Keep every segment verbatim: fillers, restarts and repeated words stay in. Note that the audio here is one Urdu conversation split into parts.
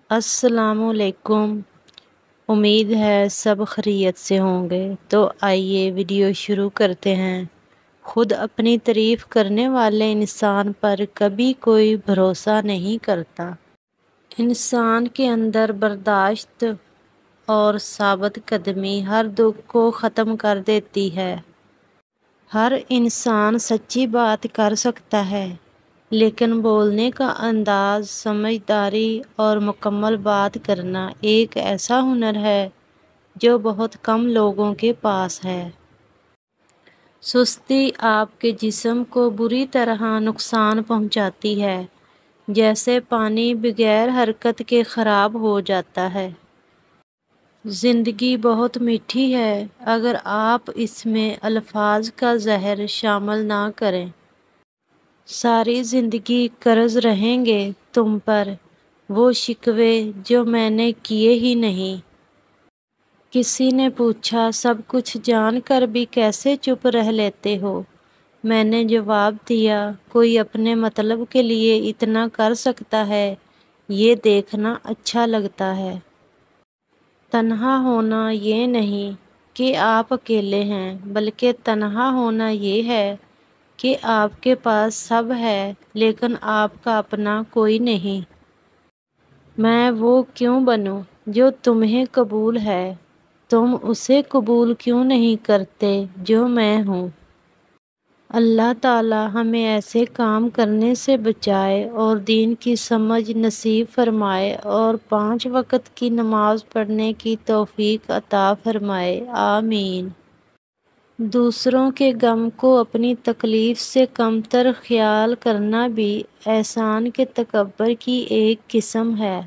السلام علیکم۔ امید ہے سب خیریت سے ہوں گے۔ تو آئیے ویڈیو شروع کرتے ہیں۔ خود اپنی تعریف کرنے والے انسان پر کبھی کوئی بھروسہ نہیں کرتا۔ انسان کے اندر برداشت اور ثابت قدمی ہر دکھ کو ختم کر دیتی ہے۔ ہر انسان سچی بات کر سکتا ہے، لیکن بولنے کا انداز، سمجھداری اور مکمل بات کرنا ایک ایسا ہنر ہے جو بہت کم لوگوں کے پاس ہے۔ سستی آپ کے جسم کو بری طرح نقصان پہنچاتی ہے، جیسے پانی بغیر حرکت کے خراب ہو جاتا ہے۔ زندگی بہت میٹھی ہے اگر آپ اس میں الفاظ کا زہر شامل نہ کریں۔ ساری زندگی قرض رہیں گے تم پر وہ شکوے جو میں نے کیے ہی نہیں۔ کسی نے پوچھا، سب کچھ جان کر بھی کیسے چپ رہ لیتے ہو؟ میں نے جواب دیا، کوئی اپنے مطلب کے لیے اتنا کر سکتا ہے، یہ دیکھنا اچھا لگتا ہے۔ تنہا ہونا یہ نہیں کہ آپ اکیلے ہیں، بلکہ تنہا ہونا یہ ہے کہ آپ کے پاس سب ہے لیکن آپ کا اپنا کوئی نہیں۔ میں وہ کیوں بنوں جو تمہیں قبول ہے؟ تم اسے قبول کیوں نہیں کرتے جو میں ہوں؟ اللہ تعالی ہمیں ایسے کام کرنے سے بچائے اور دین کی سمجھ نصیب فرمائے اور پانچ وقت کی نماز پڑھنے کی توفیق عطا فرمائے، آمین۔ دوسروں کے غم کو اپنی تکلیف سے کمتر خیال کرنا بھی احسان کے تکبر کی ایک قسم ہے۔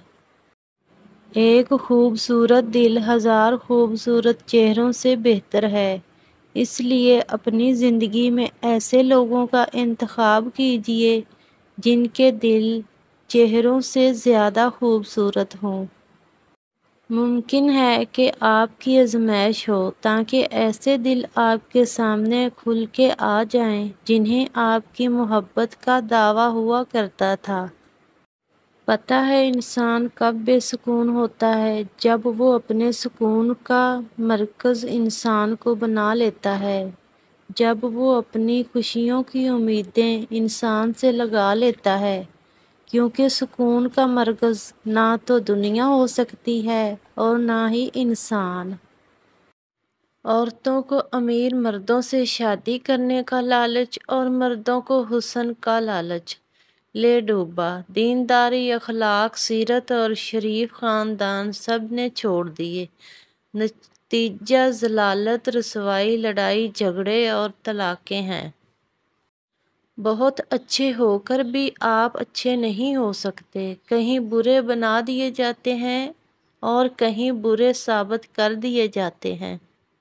ایک خوبصورت دل ہزار خوبصورت چہروں سے بہتر ہے، اس لیے اپنی زندگی میں ایسے لوگوں کا انتخاب کیجیے جن کے دل چہروں سے زیادہ خوبصورت ہوں۔ ممکن ہے کہ آپ کی آزمائش ہو تاکہ ایسے دل آپ کے سامنے کھل کے آ جائیں جنہیں آپ کی محبت کا دعویٰ ہوا کرتا تھا۔ پتہ ہے انسان کب بے سکون ہوتا ہے؟ جب وہ اپنے سکون کا مرکز انسان کو بنا لیتا ہے، جب وہ اپنی خوشیوں کی امیدیں انسان سے لگا لیتا ہے، کیونکہ سکون کا مرکز نہ تو دنیا ہو سکتی ہے اور نہ ہی انسان۔ عورتوں کو امیر مردوں سے شادی کرنے کا لالچ اور مردوں کو حسن کا لالچ لے ڈوبا۔ دینداری، اخلاق، سیرت اور شریف خاندان سب نے چھوڑ دیے۔ نتیجہ ذلت، رسوائی، لڑائی جھگڑے اور طلاقیں ہیں۔ بہت اچھے ہو کر بھی آپ اچھے نہیں ہو سکتے۔ کہیں برے بنا دیے جاتے ہیں اور کہیں برے ثابت کر دیے جاتے ہیں۔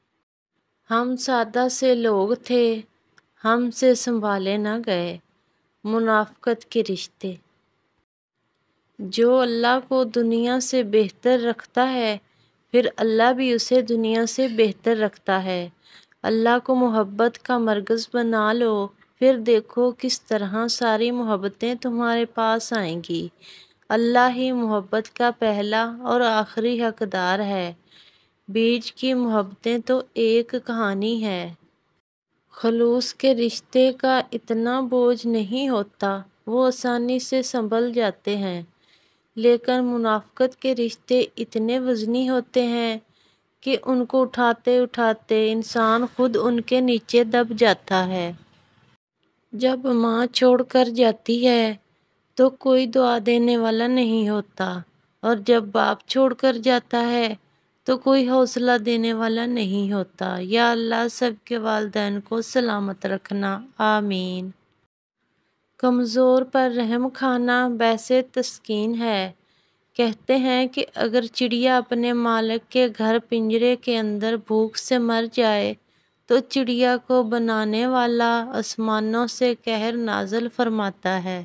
ہم سادہ سے لوگ تھے، ہم سے سنبھالے نہ گئے۔ منافقت کے رشتے۔ جو اللہ کو دنیا سے بہتر رکھتا ہے، پھر اللہ بھی اسے دنیا سے بہتر رکھتا ہے۔ اللہ کو محبت کا مرکز بنا لو، پھر دیکھو کس طرح ساری محبتیں تمہارے پاس آئیں گی۔ اللہ ہی محبت کا پہلا اور آخری حقدار ہے۔ بیچ کی محبتیں تو ایک کہانی ہے۔ خلوص کے رشتے کا اتنا بوجھ نہیں ہوتا، وہ آسانی سے سنبھل جاتے ہیں، لیکن منافقت کے رشتے اتنے وزنی ہوتے ہیں کہ ان کو اٹھاتے اٹھاتے انسان خود ان کے نیچے دب جاتا ہے۔ جب ماں چھوڑ کر جاتی ہے تو کوئی دعا دینے والا نہیں ہوتا، اور جب باپ چھوڑ کر جاتا ہے تو کوئی حوصلہ دینے والا نہیں ہوتا۔ یا اللہ سب کے والدین کو سلامت رکھنا، آمین۔ کمزور پر رحم کھانا باعث تسکین ہے۔ کہتے ہیں کہ اگر چڑیا اپنے مالک کے گھر پنجرے کے اندر بھوک سے مر جائے تو چڑیا کو بنانے والا آسمانوں سے قہر نازل فرماتا ہے۔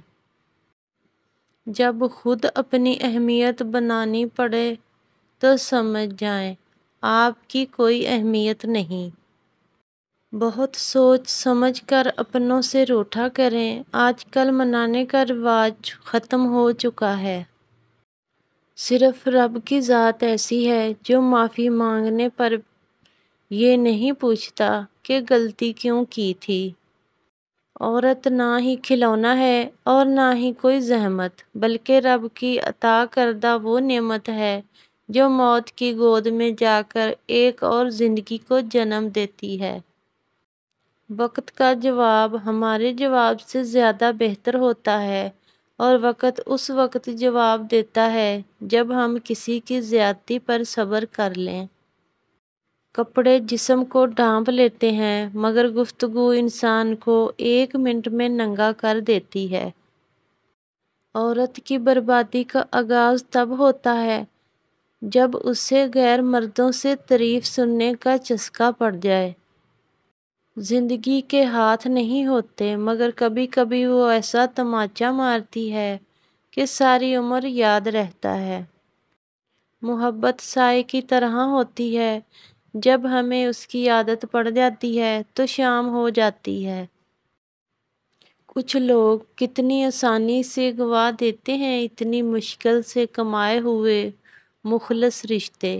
جب خود اپنی اہمیت بنانی پڑے تو سمجھ جائیں آپ کی کوئی اہمیت نہیں۔ بہت سوچ سمجھ کر اپنوں سے روٹھا کریں۔ آج کل منانے کا رواج ختم ہو چکا ہے۔ صرف رب کی ذات ایسی ہے جو معافی مانگنے پر یہ نہیں پوچھتا کہ غلطی کیوں کی تھی۔ عورت نہ ہی کھلونا ہے اور نہ ہی کوئی زحمت، بلکہ رب کی عطا کردہ وہ نعمت ہے جو موت کی گود میں جا کر ایک اور زندگی کو جنم دیتی ہے۔ وقت کا جواب ہمارے جواب سے زیادہ بہتر ہوتا ہے، اور وقت اس وقت جواب دیتا ہے جب ہم کسی کی زیادتی پر صبر کر لیں۔ کپڑے جسم کو ڈھانپ لیتے ہیں، مگر گفتگو انسان کو ایک منٹ میں ننگا کر دیتی ہے۔ عورت کی بربادی کا آغاز تب ہوتا ہے جب اسے غیر مردوں سے تعریف سننے کا چسکا پڑ جائے۔ زندگی کے ہاتھ نہیں ہوتے، مگر کبھی کبھی وہ ایسا تماچا مارتی ہے کہ ساری عمر یاد رہتا ہے۔ محبت سائے کی طرح ہوتی ہے، جب ہمیں اس کی عادت پڑ جاتی ہے تو شام ہو جاتی ہے۔ کچھ لوگ کتنی آسانی سے گنوا دیتے ہیں اتنی مشکل سے کمائے ہوئے مخلص رشتے۔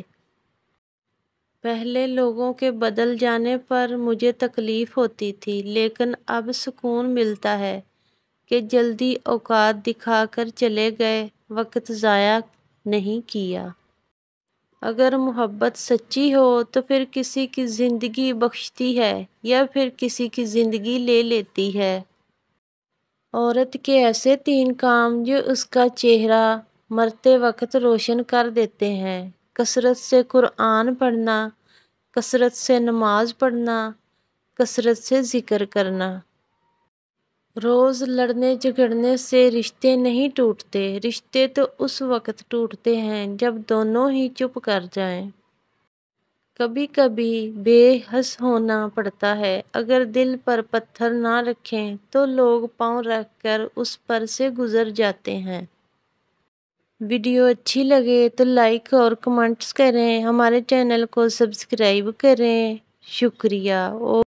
پہلے لوگوں کے بدل جانے پر مجھے تکلیف ہوتی تھی، لیکن اب سکون ملتا ہے کہ جلدی اوقات دکھا کر چلے گئے، وقت ضائع نہیں کیا۔ اگر محبت سچی ہو تو پھر کسی کی زندگی بخشتی ہے یا پھر کسی کی زندگی لے لیتی ہے۔ عورت کے ایسے تین کام جو اس کا چہرہ مرتے وقت روشن کر دیتے ہیں: کثرت سے قرآن پڑھنا، کثرت سے نماز پڑھنا، کثرت سے ذکر کرنا۔ روز لڑنے جھگڑنے سے رشتے نہیں ٹوٹتے، رشتے تو اس وقت ٹوٹتے ہیں جب دونوں ہی چپ کر جائیں۔ کبھی کبھی بے حس ہونا پڑتا ہے، اگر دل پر پتھر نہ رکھیں تو لوگ پاؤں رکھ کر اس پر سے گزر جاتے ہیں۔ ویڈیو اچھی لگے تو لائک اور کمنٹس کریں، ہمارے چینل کو سبسکرائب کریں۔ شکریہ۔ اور